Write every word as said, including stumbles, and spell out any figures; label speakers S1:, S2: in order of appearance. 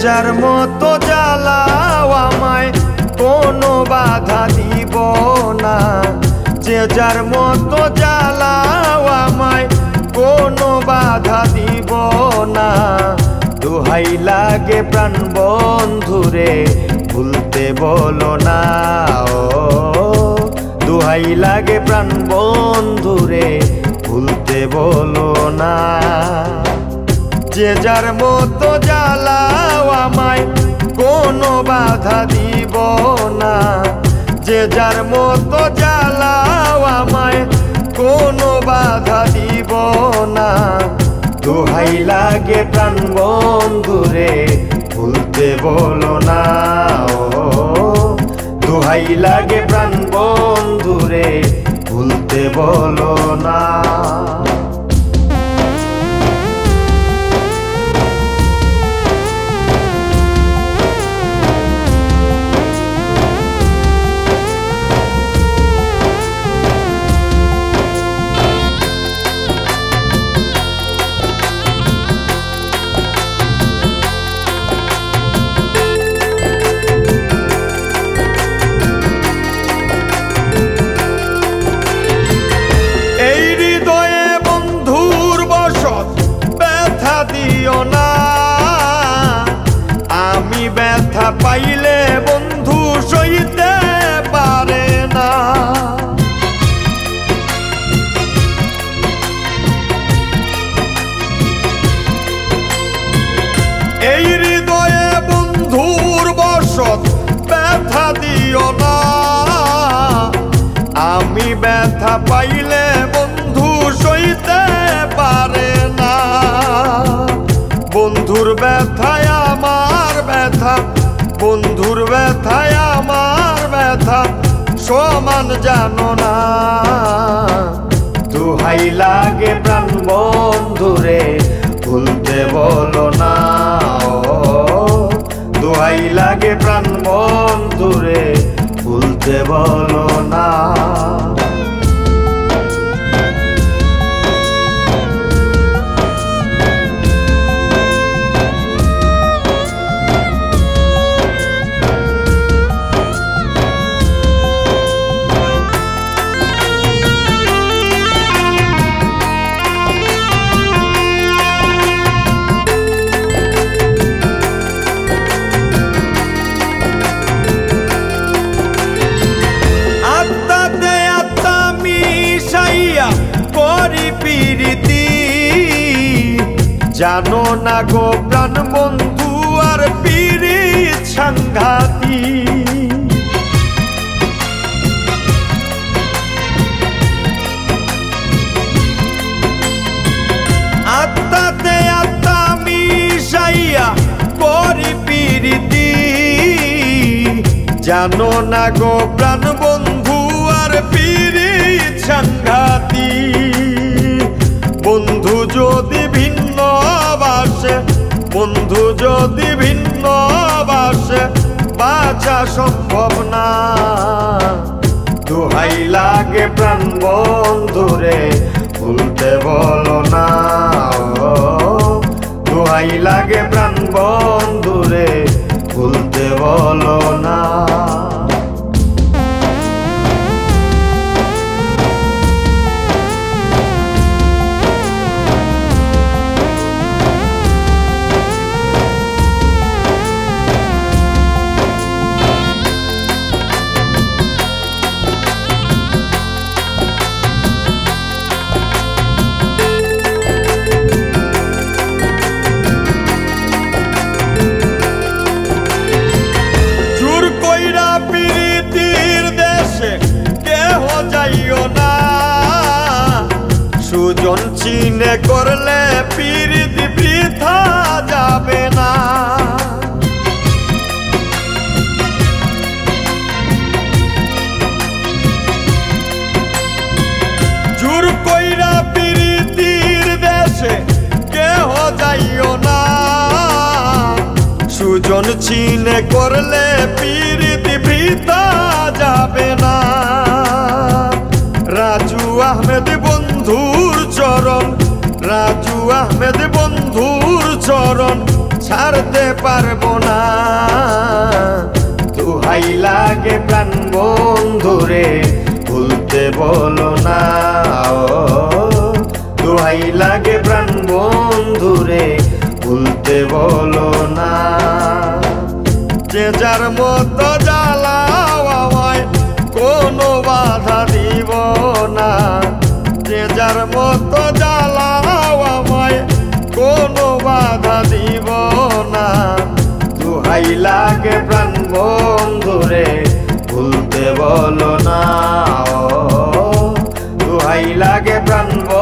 S1: যার মতো জ্বালাও আমায় কোনো বাধা দিব না, যে যার মতো জ্বালাও আমায় কোনো বাধা দিব না। দোহাই লাগে প্রাণ বন্ধুরে ভুলতে বলো না, ও দোহাই লাগে প্রাণ বন্ধুরে ভুলতে বলো না। যে যার মতো জ্বালাও আমায় কোনো বাধা দিব না, যে যার মতো জ্বালাও আমায় কোনো বাধা দিব না। দোহাই লাগে প্রাণ বন্ধুরে ভুলতে বলো না, ও দোহাই লাগে প্রাণ বন্ধুরে ভুলতে বলো না। আমি ব্যথা পাইলে বন্ধু সইতে পারে না, এই হৃদয়ে বন্ধুর বসত ব্যথা দিও না। আমি ব্যথা পাইলে বন্ধু সইতে পারে না, বন্ধুর ব্যথায় আমার ব্যথা, বন্ধুর ব্যথায় আমার ব্যথা সমান জানো না। দোহাই লাগে প্রাণ বন্ধুরে ভুলতে বলো না, ও দোহাই লাগে প্রাণ বন্ধুরে ভুলতে বলো না। জানো না গো প্রাণ বন্ধু আর পীড়িত সাংঘাতি, আত্মাতে আত্মা মিশাইয়া করি পীড়িতি। জানো না গো প্রাণ বন্ধু আর পীড়িত সাংঘাতি। বন্ধু যদি ভিন্ন বাসে, বন্ধু যদি ভিন্ন বাসে বাঁচা সম্ভব না। দোহাই লাগে প্রাণ বন্ধুরে ভুলতে বলো না, ও দোহাই লাগে প্রাণ বন্ধুরে ভুলতে বলো না। সুজন চিনে করলে পীড়িত বৃথা যাবে না। জোর কইরা পীড়িতির দেশে কেহ যাইও না। সুজন চিনে করলে পীড়িত বৃথা যাবে না। রাজু আহমেদ বন্ধুর চরণ, রাজু আহমেদ বন্ধুর চরণ ছাড়তে পারবো না। দুহাই লাগে প্রাণ বন্ধুরে ভুলতে বলো না। দুহাই লাগে প্রাণ বন্ধুরে ভুলতে বলো না। যে যার মতো জ্বালাও আমায় কোনো বাধা দিব না। যে যার মতো জ্বালাও আমায় কোনো বাধা দিব না। দুহাই লাগে প্রাণ বন্ধুরে ভুলতে বলো না। দুহাই লাগে প্রাণ